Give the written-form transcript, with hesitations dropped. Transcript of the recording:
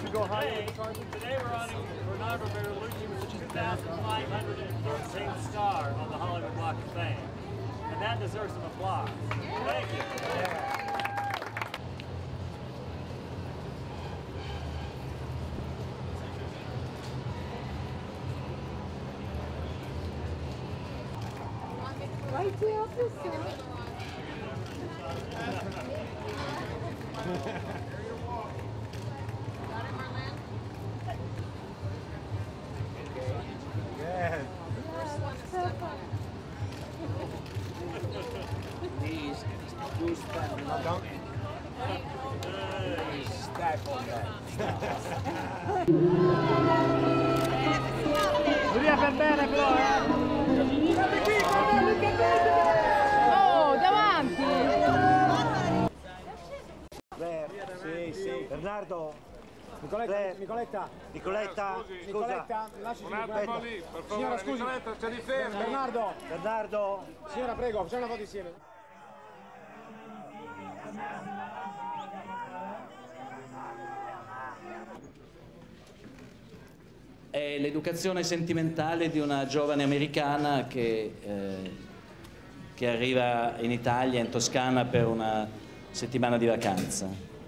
Today we're honoring Bernardo Bertolucci with the 2,513th star on the Hollywood Walk of Fame. And that deserves some applause. Thank you. Right there, officer. These do stand on stack on that. Giulia per bene però, Oh, davanti! Sì. Bernardo, Nicoletta, scusa. lasciaci Un attimo lì, per favore. Signora, scusi. Nicoletta, c'è di fermo. Bernardo, Signora, prego, facciamo una foto insieme. È l'educazione sentimentale di una giovane americana che arriva in Italia, in Toscana, per una settimana di vacanza.